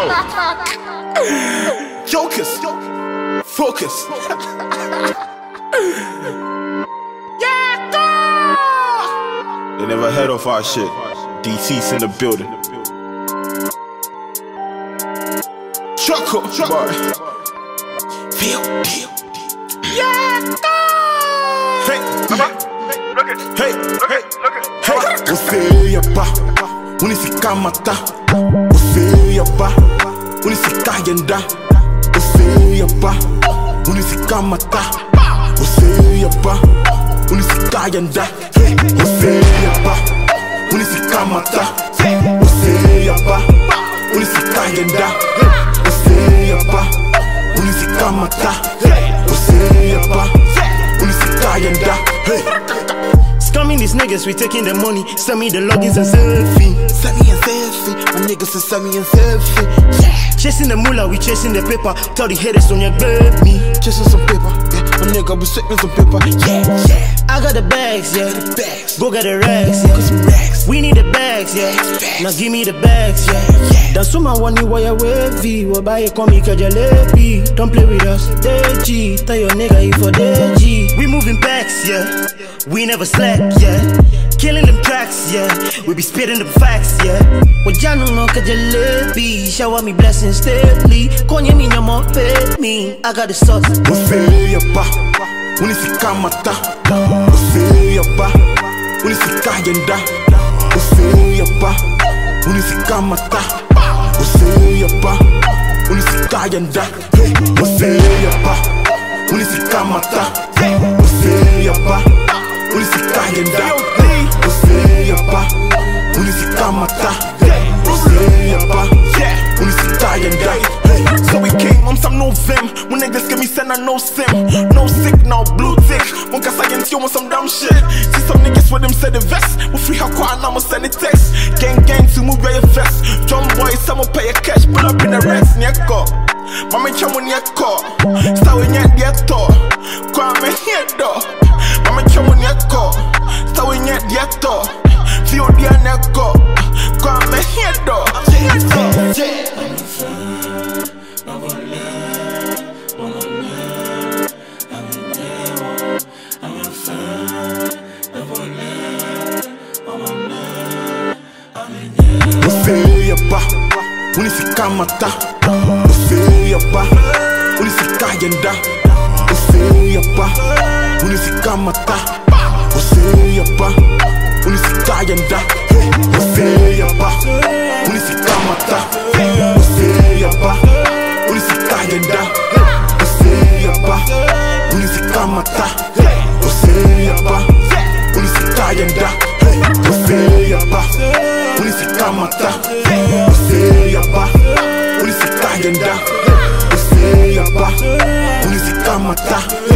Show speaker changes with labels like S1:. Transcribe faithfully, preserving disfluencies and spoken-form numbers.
S1: Jokers, focus. Yeah, go! They never heard of our shit. D T's in the building. Choco, boy. Feel, feel. Yeah, go! Hey, look at, hey, look at, look at, hey. Você ia pá, unifikamata. Você ia pá, unificayenda. Você ia pá, unifikamata. Você ia pá, unificayenda. Você ia pá, unificamata. Você ia pá, unificayenda. Você ia pá, unificamata. Você ia pá, unificayenda.
S2: Scamming these niggas, we taking their money. Send me the logins and selfie.
S1: Send me a selfie, my niggas say send me a selfie. Yeah.
S2: Chasing the moolah, we chasing the paper. Tell the haters on your grab me.
S1: Chasing some paper, yeah. My nigga be sipping some paper. Yeah, yeah.
S2: I got the bags, yeah.
S1: The bags.
S2: Go get the rags, yeah.
S1: Some rags.
S2: We need the bags, yeah.
S1: Bags.
S2: Now give me the bags, yeah.
S1: Yeah.
S2: That's what my one wire wavy. What buy a comic jalebi. Don't play with us, Deji. Tell your nigga you for Deji. We moving packs, yeah. We never slack, yeah. Killing them tracks, yeah. We be spitting them facts, yeah. What y'all know, no jalebi. Shower me blessings daily. Konye me no more pay me. I got the sauce.
S1: Você ia pá, unificamata. Você ia pá, unificayenda. Você ia pá, unificamata. Você ia pá, unificayenda. Você ia pá, unificamata. Você ia pá, unificayenda. Você ia pá, unificamata. Você ia pá, unificayenda. So we came on some no vim. When niggas give me send I no sim. No sick, no blue tick. One guy science you want some dumb shit. See some niggas with them said the vest. We free how quiet I'ma send the text. Gang gang to move your vest. John boys, someone pay a cash. Pull up in the rest near car. Mama chamo near car. Start with your dear door. Grab me here door. Mama chamo near car. Start with your dear door. Feel dear near car. Grab me here door. Yeah, yeah. Você ia pá, unificamata. Você ia pá, unificayenda. Você ia pá, unificamata. Você ia pá, unificayenda. Você ia pá, unificamata. Você ia pá, unificayenda. Você ia pá, unificamata. Você ia pá, unificayenda. Você ia pá, unificamata. Você ia pá, unificayenda. Você ia pá, unificamata.